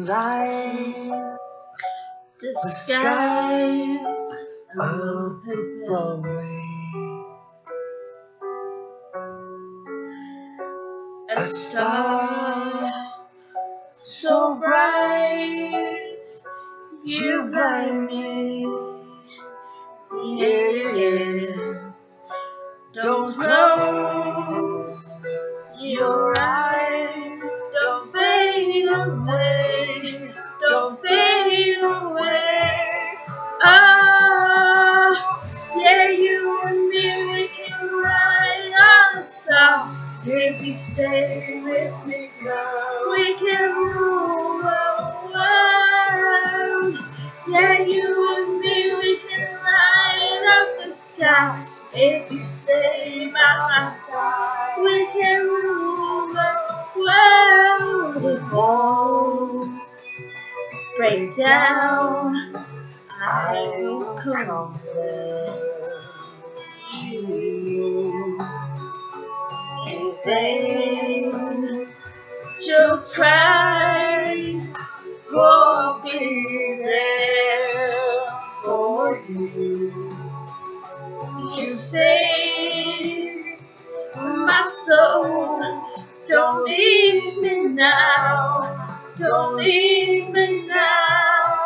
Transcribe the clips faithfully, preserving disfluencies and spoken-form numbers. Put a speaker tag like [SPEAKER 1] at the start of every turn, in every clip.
[SPEAKER 1] light
[SPEAKER 2] The
[SPEAKER 1] the
[SPEAKER 2] skies
[SPEAKER 1] skies
[SPEAKER 2] above
[SPEAKER 1] above me.
[SPEAKER 2] A star so bright, you blind me. Yeah, yeah. Don't close your eyes, don't fade away, don't fade away. Oh, yeah, you and me, we can ride on a star. If you stay with me, girl, we can rule the world. Yeah, you and me, we can light up the sky. If you stay by my side, we can rule the world. If walls break down, I will comfort you. If angels cry, I'll be there for you. You save my soul. Don't leave me now. Don't leave me now.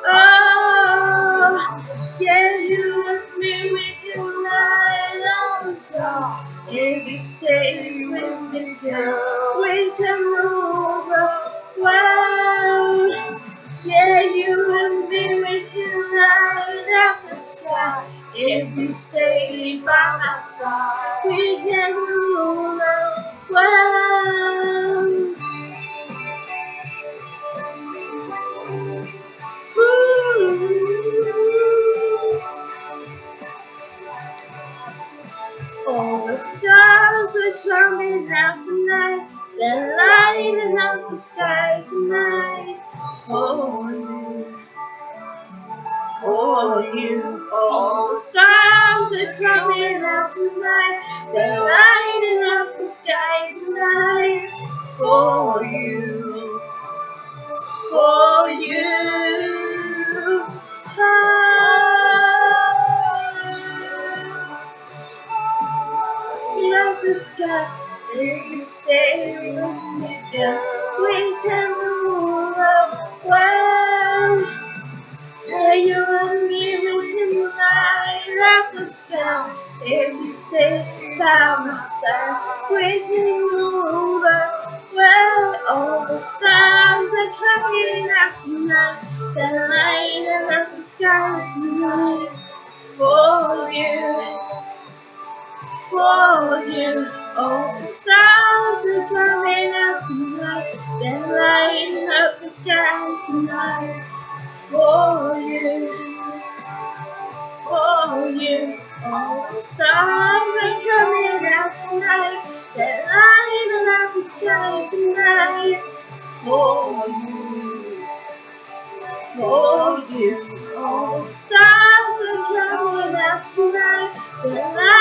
[SPEAKER 2] Oh, yeah, you and me, we can ride on the star. If you stay with me, girl, we can rule the world. Yeah, you and me, we can light up the sky. If you stay by my side, we can rule the world. Ooh. All the stars are coming out tonight. They're lighting up the sky tonight. For you, for you. All the stars are coming out tonight. They're lighting up the sky tonight. For you, for you. Love the sky, if you stay with me, girl, we can rule the world. Yeah, you and me, we can light up the sky. If you stay by my side, we can rule the world. All the stars are coming out tonight. They're lighting up the sky tonight. For you, for you. All the stars are coming out tonight. They're lighting up the sky tonight. For you, for you. All the stars are coming out tonight. They're lighting up the sky tonight. For you, for you. All the stars are coming out tonight. They're lighting